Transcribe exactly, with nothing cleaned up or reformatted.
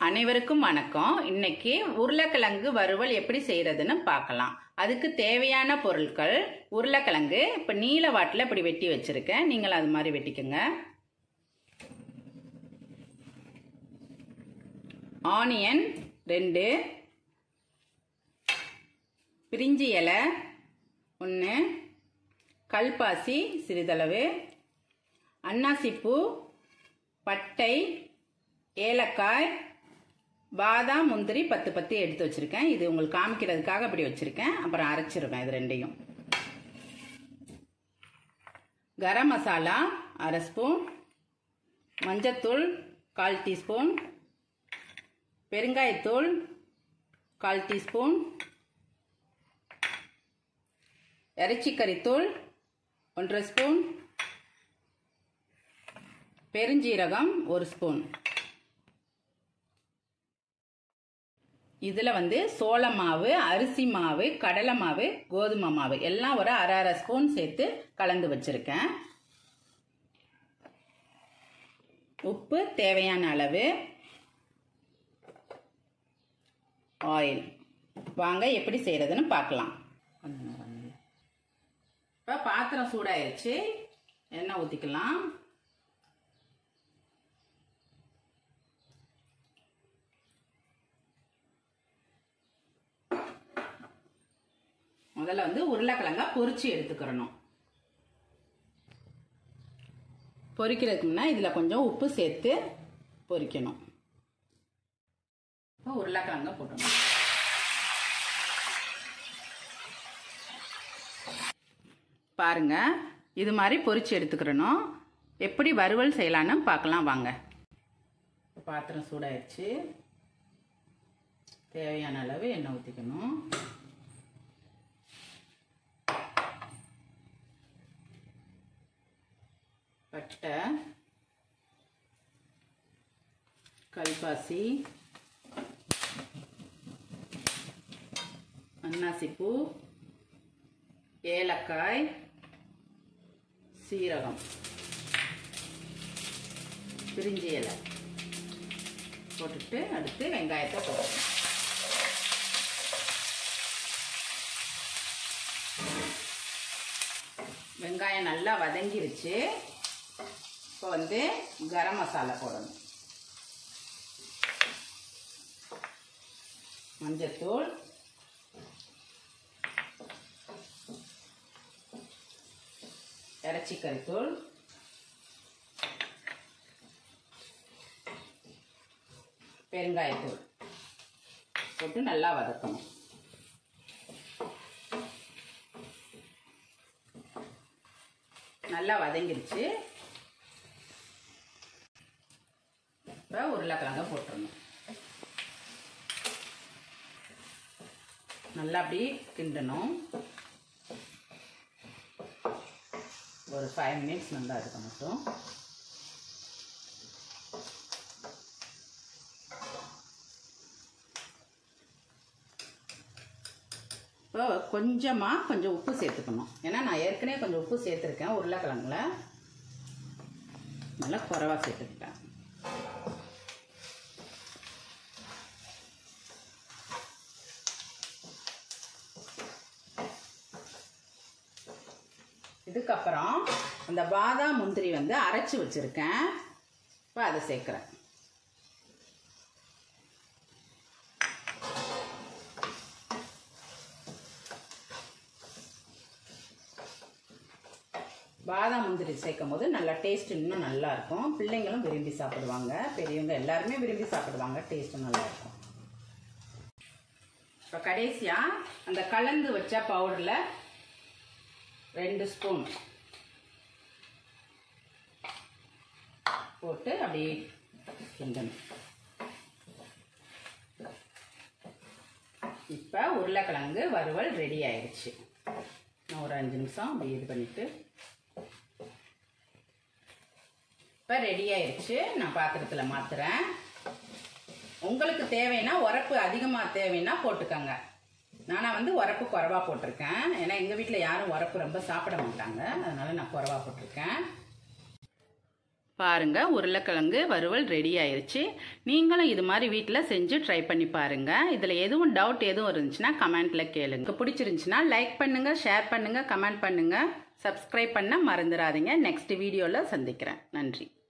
அனைவருக்கும் வணக்கம். இன்னைக்கு உருளைக்கிழங்கு வறுவல் எப்படி செய்யறதுன்னு பார்க்கலாம். அதுக்கு தேவையான பொருட்கள் உருளைக்கிழங்கு இப்போ நீல வாட்டில் இப்படி வெட்டி வச்சிருக்கேன். நீங்கள் அது மாதிரி வெட்டிக்கோங்க. ஆனியன் ரெண்டு, பிரிஞ்சி இலை ஒன்று, கல்பாசி சிறிதளவு, அன்னாசிப்பூ, பட்டை, ஏலக்காய், பாதாம், முந்திரி பத்து பத்து எடுத்து வச்சிருக்கேன். இது உங்களுக்கு காமிக்கிறதுக்காக அப்படி வச்சிருக்கேன். அப்புறம் அரைச்சிருவேன் இது ரெண்டையும். கரம் மசாலா அரை ஸ்பூன், மஞ்சத்தூள் கால் டீஸ்பூன், பெருங்காயத்தூள் கால் டீஸ்பூன், இறைச்சிக்கறித்தூள் ஒன்றரை ஸ்பூன், பெருஞ்சீரகம் ஒரு ஸ்பூன். இதில் வந்து சோள மாவு, அரிசி மாவு, கடலை மாவு, கோதுமை மாவு எல்லாம் ஒரு அரை அரை ஸ்பூன் சேர்த்து கலந்து வச்சிருக்கேன். உப்பு தேவையான அளவு, ஆயில். வாங்க எப்படி செய்யறதுன்னு பார்க்கலாம். இப்போ பாத்திரம் சூடாயிருச்சு, எண்ணெய் ஊற்றிக்கலாம். முதல்ல வந்து உருளைக்கிழங்கா பொரிச்சு எடுத்துக்கிறணும். பொரிக்கிறதுக்கு முன்னா இதில் கொஞ்சம் உப்பு சேர்த்து பொரிக்கணும். இப்போ உருளைக்கிழங்கா போட்டணும். பாருங்க, இது மாதிரி பொரிச்சு எடுத்துக்கிறணும். எப்படி வறுவல் செய்யலான்னு பார்க்கலாம் வாங்க. பாத்திரம் சூடாயிடுச்சு, தேவையான அளவு எண்ணெய் ஊற்றிக்கணும். பட்டை, கல்பாசி, அன்னாசிப்பூ, ஏலக்காய், சீரகம், பிரிஞ்சி இலை போட்டுட்டு அடுத்து வெங்காயத்தை போடணும். வெங்காயம் நல்லா வதங்கிருச்சு. இப்போ வந்து கரம் மசாலா போடணும். மஞ்சத்தூள், இறைச்சிக்கறித்தூள், பெருங்காயத்தூள் போட்டு நல்லா வதக்கணும். நல்லா வதங்கிருச்சு. இப்போ உருளைக்கிழங்க போட்டுடணும். நல்லா அப்படி கிண்டணும். ஒரு ஃபைவ் மினிட்ஸ் நல்லா இருக்க மட்டும். இப்போ கொஞ்சமாக கொஞ்சம் உப்பு சேர்த்துக்கணும். ஏன்னா நான் ஏற்கனவே கொஞ்சம் உப்பு சேர்த்துருக்கேன் உருளைக்கிழங்குல, நல்லா குறைவா சேர்த்துக்கிட்டேன். இதுக்கப்புறம் அந்த பாதாம் முந்திரி வந்து அரைச்சி வச்சிருக்கேன். இப்போ அதை சேர்க்குறேன். பாதாம் முந்திரி சேர்க்கும் போது நல்லா டேஸ்ட் இன்னும் நல்லா இருக்கும். பிள்ளைங்களும் விரும்பி சாப்பிடுவாங்க, பெரியவங்க எல்லாருமே விரும்பி சாப்பிடுவாங்க. டேஸ்ட்டும் நல்லா இருக்கும். இப்போ கடைசியாக அந்த கலந்து வச்ச பவுடரில் ரெண்டு ஸ்பூன் போட்டு அப்படி கிண்டணும். இப்போ உருளைக்கிழங்கு வறுவல் ரெடி ஆயிடுச்சு. நான் ஒரு அஞ்சு நிமிஷம் அப்படி இது பண்ணிட்டு இப்போ ரெடி ஆயிடுச்சு. நான் பாத்திரத்தில் மாத்துறேன். உங்களுக்கு தேவைன்னா உரப்பு அதிகமாக தேவைன்னா போட்டுக்கோங்க. நானா வந்து உரப்பு குறைவா போட்டிருக்கேன். ஏன்னா எங்கள் வீட்டில் யாரும் உரப்பு ரொம்ப சாப்பிட மாட்டாங்க, அதனால நான் குறைவா போட்டிருக்கேன். பாருங்கள், உருளைக்கிழங்கு வறுவல் ரெடி ஆயிடுச்சு. நீங்களும் இது மாதிரி வீட்டில் செஞ்சு ட்ரை பண்ணி பாருங்கள். இதில் எதுவும் டவுட் எதுவும் இருந்துச்சுன்னா கமெண்ட்டில் கேளுங்க. பிடிச்சிருந்துச்சுன்னா லைக் பண்ணுங்கள், ஷேர் பண்ணுங்கள், கமெண்ட் பண்ணுங்கள், சப்ஸ்கிரைப் பண்ண மறந்துடாதீங்க. நெக்ஸ்ட் வீடியோவில் சந்திக்கிறேன். நன்றி.